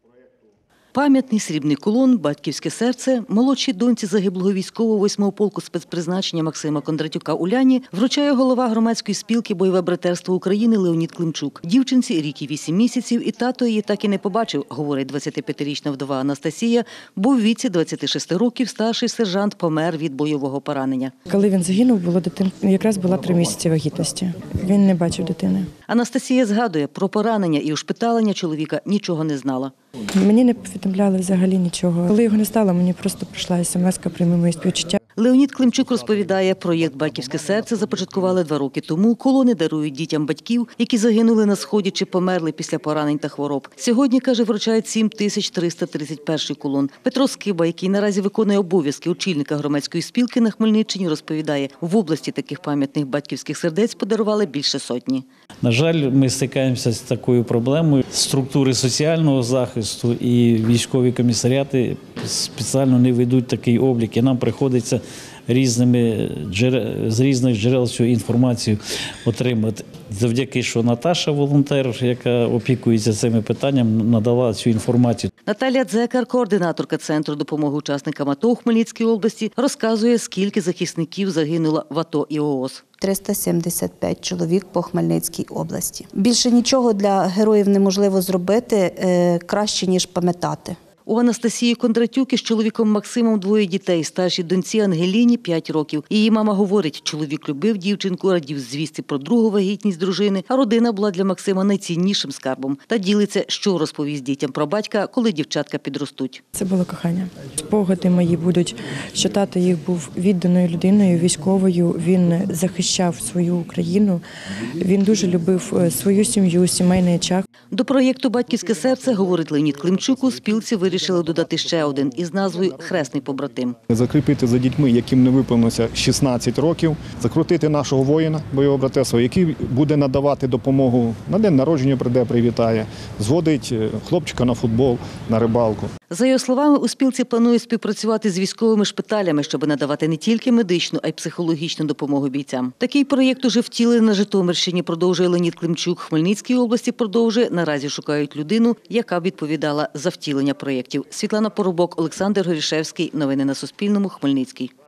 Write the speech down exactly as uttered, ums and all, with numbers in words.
Пам'ятний срібний кулон, батьківське серце, молодшій доньці загиблого військового восьмого полку спецпризначення Максима Кондратюка Уляні вручає голова громадської спілки «Бойове братерство України» Леонід Климчук. Дівчинці рік і вісім місяців, і тато її так і не побачив, говорить двадцятип'ятирічна вдова Анастасія, бо в віці двадцяти шести років старший сержант помер від бойового поранення. Коли він загинув, було дитин... якраз була три місяці вагітності. Він не бачив дитини. Анастасія згадує, про поранення і ушпиталення чоловіка нічого не знала. Мені не повідомляли взагалі нічого. Коли його не стало, мені просто прийшла смс-ка «Прийми мої співчуття». Леонід Климчук розповідає, проєкт «Батьківське серце» започаткували два роки тому. Колони дарують дітям батьків, які загинули на сході чи померли після поранень та хвороб. Сьогодні, каже, вручають сім тисяч триста тридцять перший кулон. Петро Скиба, який наразі виконує обов'язки очільника громадської спілки на Хмельниччині, розповідає, в області таких пам'ятних батьківських сердець подарували більше сотні. На жаль, ми стикаємося з такою проблемою. Структури соціального захисту і військові комісаріати спеціально не ведуть такий облік, і нам приходиться різними джерел, з різних джерел цю інформацію отримати. Завдяки, що Наташа, волонтер, яка опікується цими питаннями, надала цю інформацію. Наталія Дзекар, координаторка Центру допомоги учасникам АТО у Хмельницькій області, розказує, скільки захисників загинуло в АТО і ООС. триста сімдесят п'ять чоловік по Хмельницькій області. Більше нічого для героїв неможливо зробити краще, ніж пам'ятати. У Анастасії Кондратюк із чоловіком Максимом двоє дітей, старшій доньці Ангеліні п'ять років. Її мама говорить, чоловік любив дівчинку, радів звістці про другу вагітність дружини, а родина була для Максима найціннішим скарбом. Та ділиться, що розповість дітям про батька, коли дівчатка підростуть. Це було кохання. Спогади мої будуть, що тато їх був відданою людиною, військовою, він захищав свою Україну, він дуже любив свою сім'ю, сімейний очаг. До проєкту «Батьківське серце», говорить Леонід Климчук, у спілці вирішили додати ще один із назвою «Хресний побратим». Закріпити за дітьми, яким не виповнилося шістнадцять років, закрутити нашого воїна бойового братерства, який буде надавати допомогу, на день народження прийде, привітає, зводить хлопчика на футбол, на рибалку. За його словами, у спілці планують співпрацювати з військовими шпиталями, щоб надавати не тільки медичну, а й психологічну допомогу бійцям. Такий проєкт уже втілили на Житомирщині, продовжує Леонід Климчук. В Хмельницькій області продовжує, наразі шукають людину, яка б відповідала за втілення проєктів. Світлана Поробок, Олександр Горішевський. Новини на Суспільному. Хмельницький.